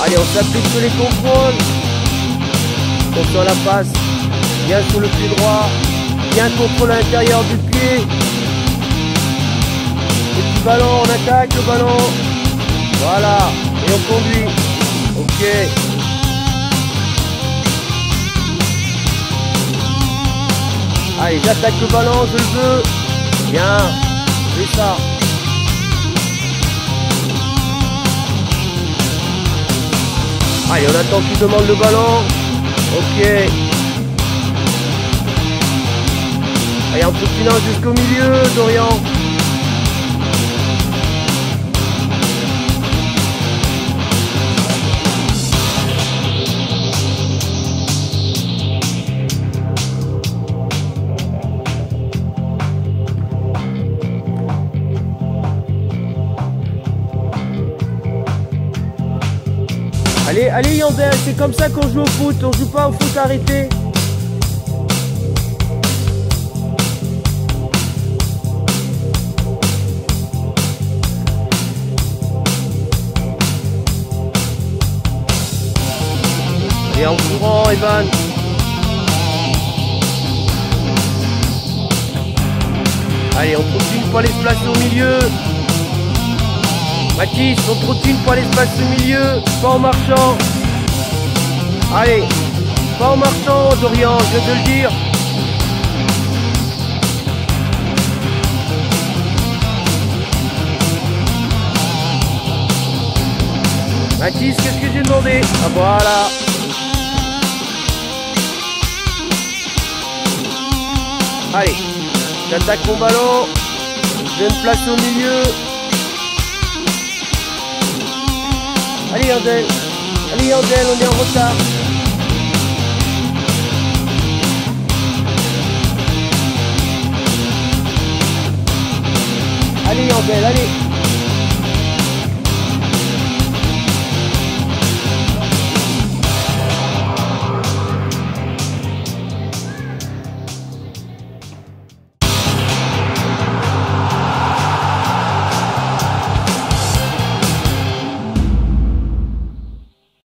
Allez, on s'applique sur les contrôles. On sent la passe. Bien sur le pied droit. Bien contrôle à l'intérieur du pied. Petit ballon, on attaque le ballon. Voilà. Et on conduit. Ok. Allez, j'attaque le ballon, je le veux. Bien. C'est ça. Allez, on attend qu'il demande le ballon. Ok. Allez, en poutinant jusqu'au milieu, Dorian. Allez, allez Yandel, c'est comme ça qu'on joue au foot, on joue pas au foot arrêté. Et en courant, Evan. Allez, on continue pour aller se placer au milieu. Mathis, on trottine pour aller se passer au milieu, pas en marchant. Allez, pas en marchant, Dorian, je viens de le dire. Mathis, qu'est-ce que j'ai demandé? Ah voilà. Allez, j'attaque mon ballon, je vais me placer au milieu. Allez Yandel, on est en retard. Allez Yandel, allez.